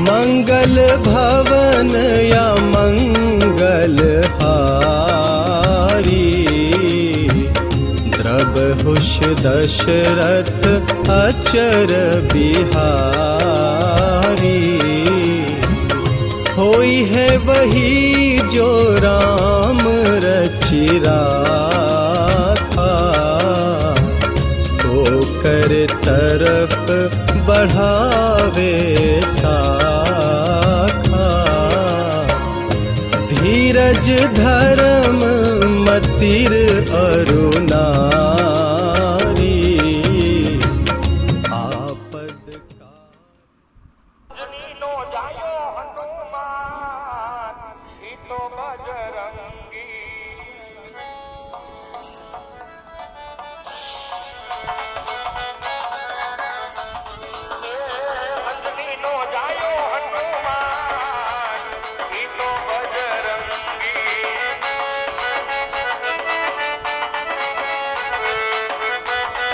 मंगल भवन या मंगल हारी, द्रबहुष दशरथ अचर बिहारी। होई है वही जो राम रचि राखा, तो कर तरफ बढ़ावे साखा। धीरज धर्म मतिर अरु नारी, आपद का